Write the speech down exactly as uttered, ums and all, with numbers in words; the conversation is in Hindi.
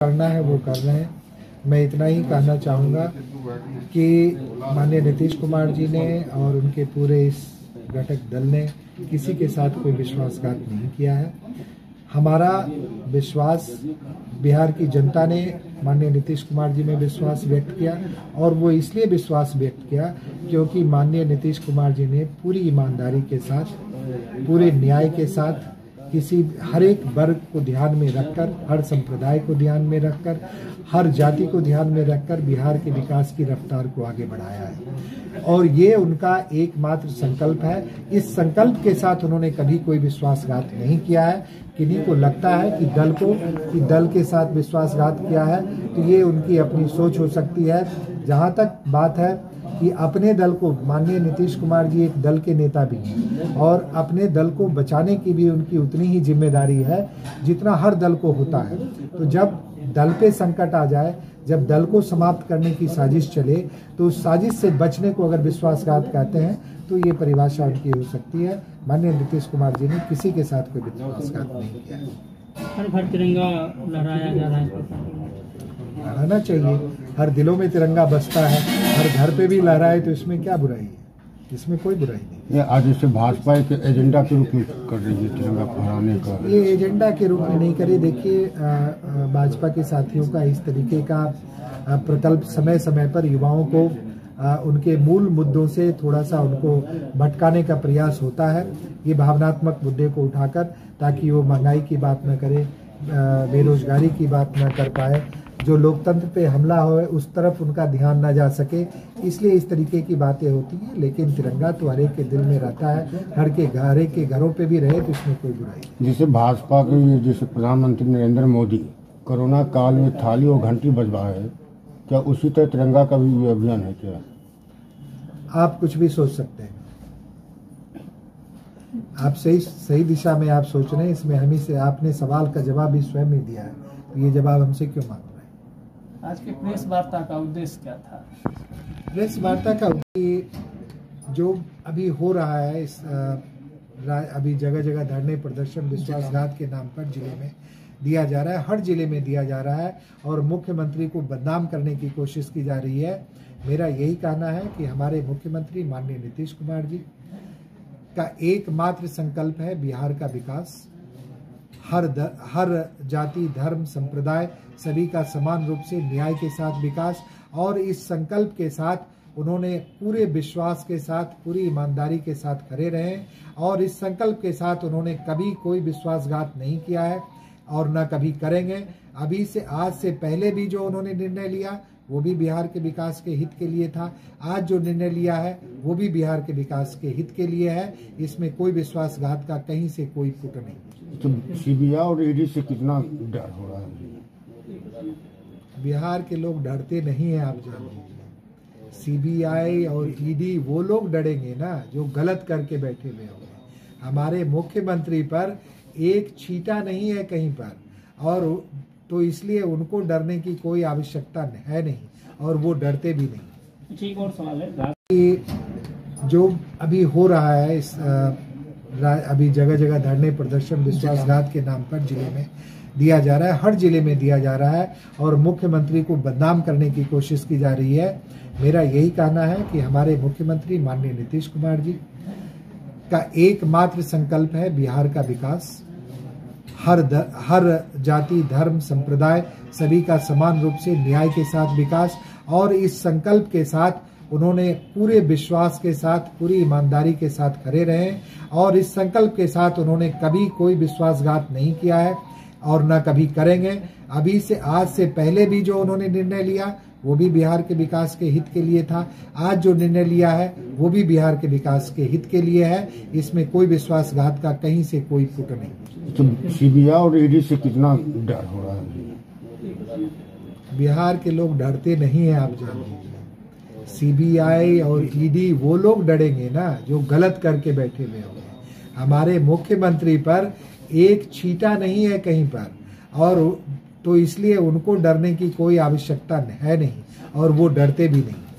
करना है वो कर रहे हैं। मैं इतना ही कहना चाहूँगा कि माननीय नीतीश कुमार जी ने और उनके पूरे इस घटक दल ने किसी के साथ कोई विश्वासघात नहीं किया है। हमारा विश्वास बिहार की जनता ने माननीय नीतीश कुमार जी में विश्वास व्यक्त किया और वो इसलिए विश्वास व्यक्त किया क्योंकि माननीय नीतीश कुमार जी ने पूरी ईमानदारी के साथ, पूरे न्याय के साथ, किसी हर एक वर्ग को ध्यान में रखकर, हर संप्रदाय को ध्यान में रखकर, हर जाति को ध्यान में रखकर बिहार के विकास की रफ्तार को आगे बढ़ाया है और ये उनका एकमात्र संकल्प है। इस संकल्प के साथ उन्होंने कभी कोई विश्वासघात नहीं किया है। किन्हीं को लगता है कि दल को कि दल के साथ विश्वासघात किया है तो ये उनकी अपनी सोच हो सकती है। जहाँ तक बात है कि अपने दल को, माननीय नीतीश कुमार जी एक दल के नेता भी हैं और अपने दल को बचाने की भी उनकी उतनी ही जिम्मेदारी है जितना हर दल को होता है। तो जब दल पे संकट आ जाए, जब दल को समाप्त करने की साजिश चले तो उस साजिश से बचने को अगर विश्वासघात कहते हैं तो ये परिभाषा उनकी हो सकती है। माननीय नीतीश कुमार जी ने किसी के साथ कोई विश्वासघात नहीं किया है। हर घर तिरंगा लहराया जा रहा है, लहराना चाहिए। हर दिलों में तिरंगा बसता है, हर घर पे भी लहराए तो इसमें क्या बुराई है? इसमें कोई बुराई नहीं। ये आज इसे भाजपा के एजेंडा के रूप में कर रही है तिरंगा फहराने का। ये एजेंडा के रूप में नहीं करे। देखिए, भाजपा के साथियों का इस तरीके का प्रकल्प समय समय पर युवाओं को आ, उनके मूल मुद्दों से थोड़ा सा उनको भटकाने का प्रयास होता है, ये भावनात्मक मुद्दे को उठाकर, ताकि वो महंगाई की बात न करे, बेरोजगारी की बात न कर पाए, जो लोकतंत्र पे हमला हो उस तरफ उनका ध्यान न जा सके, इसलिए इस तरीके की बातें होती हैं। लेकिन तिरंगा तो हर एक के दिल में रहता है, हर के हर एक के घरों पे भी रहे तो इसमें कोई बुराई नहीं। जैसे भाजपा के जैसे प्रधानमंत्री नरेंद्र मोदी कोरोना काल में थाली और घंटी बजवाए है, क्या उसी तरह तिरंगा का भी अभियान है क्या? आप कुछ भी सोच सकते हैं, आप सही सही दिशा में आप सोच रहे हैं। इसमें हमी से आपने सवाल का जवाब भी स्वयं ही दिया है, तो ये जवाब हमसे क्यों मांग रहे हैं? आज की प्रेस वार्ता का उद्देश्य क्या था? प्रेस वार्ता का जो अभी हो रहा है, इस अभी जगह जगह धरने प्रदर्शन विश्वासघात के नाम पर जिले में दिया जा रहा है, हर जिले में दिया जा रहा है और मुख्यमंत्री को बदनाम करने की कोशिश की जा रही है। मेरा यही कहना है कि हमारे मुख्यमंत्री माननीय नीतीश कुमार जी का एकमात्र संकल्प है बिहार का विकास। हर द, हर जाति, धर्म, संप्रदाय सभी का समान रूप से न्याय के साथ विकास, और इस संकल्प के साथ उन्होंने पूरे विश्वास के साथ, पूरी ईमानदारी के साथ खड़े रहे और इस संकल्प के साथ उन्होंने कभी कोई विश्वासघात नहीं किया है और न कभी करेंगे। अभी से, आज से पहले भी जो उन्होंने निर्णय लिया वो भी बिहार के विकास के हित के लिए था। आज जो निर्णय लिया है वो भी बिहार के विकास के हित के लिए है। इसमें कोई विश्वासघात का कहीं से कोई पुट नहीं। तो सीबीआई और ईडी से कितना डर हो रहा है? बिहार के लोग डरते नहीं है, आप जान लीजिए। सीबीआई और ईडी वो लोग डरेंगे ना जो गलत करके बैठे हुए होंगे। हमारे मुख्यमंत्री पर एक छींटा नहीं है कहीं पर, और तो इसलिए उनको डरने की कोई आवश्यकता है नहीं और वो डरते भी नहीं। एक और सवाल है कि जो अभी हो रहा है, इस अभी जगह जगह धरने प्रदर्शन विश्वासघात के नाम पर जिले में दिया जा रहा है, हर जिले में दिया जा रहा है और मुख्यमंत्री को बदनाम करने की कोशिश की जा रही है। मेरा यही कहना है कि हमारे मुख्यमंत्री माननीय नीतीश कुमार जी का एकमात्र संकल्प है बिहार का विकास। हर द, हर जाति, धर्म, संप्रदाय सभी का समान रूप से न्याय के साथ विकास, और इस संकल्प के साथ उन्होंने पूरे विश्वास के साथ, पूरी ईमानदारी के साथ खड़े रहे और इस संकल्प के साथ उन्होंने कभी कोई विश्वासघात नहीं किया है और न कभी करेंगे। अभी से, आज से पहले भी जो उन्होंने निर्णय लिया वो भी बिहार के विकास के हित के लिए था। आज जो निर्णय लिया है वो भी बिहार के विकास के हित के लिए है। इसमें कोई विश्वासघात का कहीं से कोई पुट नहीं। तो सीबीआई और ईडी से कितना डर हो रहा है? बिहार के लोग डरते नहीं है, आप जान लीजिए। सीबीआई और ईडी वो लोग डरेंगे ना जो गलत करके बैठे हुए होंगे। हमारे मुख्यमंत्री पर एक छींटा नहीं है कहीं पर, और तो इसलिए उनको डरने की कोई आवश्यकता है नहीं और वो डरते भी नहीं।